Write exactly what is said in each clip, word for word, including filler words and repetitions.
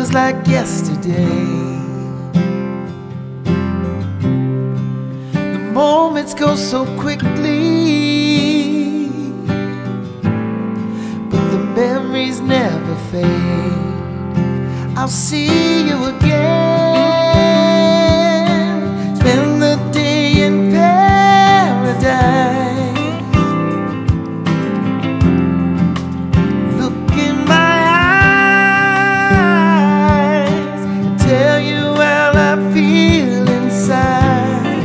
feels like yesterday. The moments go so quickly, but the memories never fade. I'll see you again, spend the day in paradise. Look in my eyes and tell you how I feel inside.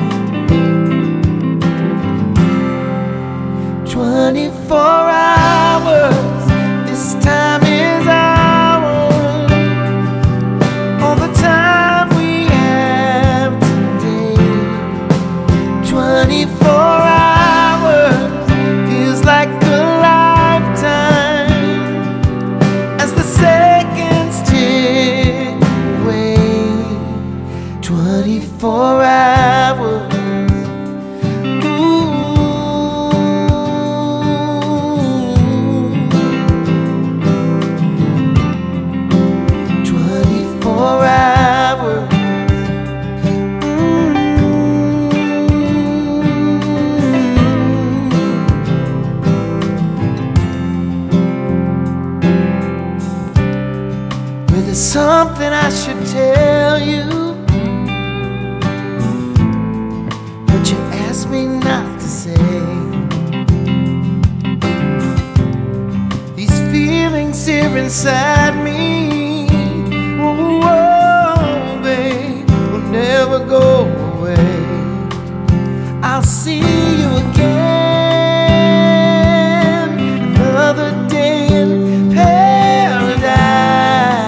Twenty-four hours, this time is ours. All the time we have today. Twenty-four hours feels like a lifetime as the seconds tick away. Twenty-four hours. There's something I should tell you, but you asked me not to say. These feelings here inside me, oh, oh, babe, will never go away. I'll see you again, another day in paradise.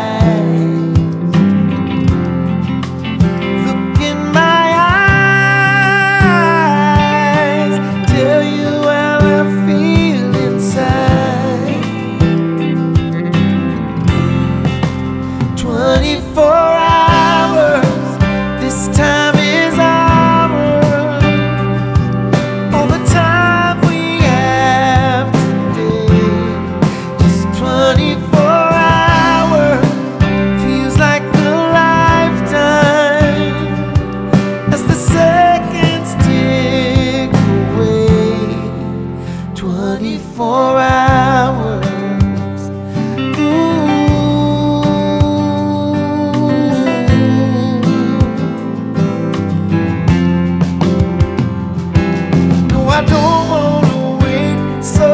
Twenty-four hours, this time is ours. All the time we have today. Just twenty-four hours feels like a lifetime as the seconds tick away. Twenty-four hours. I don't wanna wait so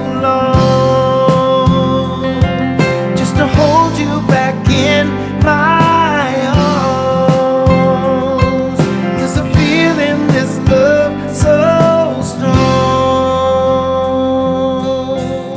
long just to hold you back in my arms, 'cause I'm feeling this love so strong.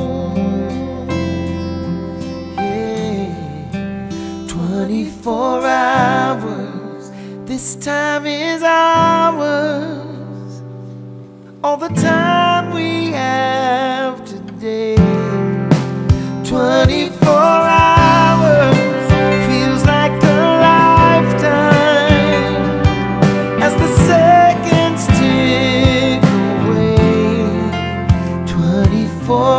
Yeah, twenty-four hours, this time is ours. All the time we have today. Twenty-four hours feels like a lifetime as the seconds tick away. Twenty-four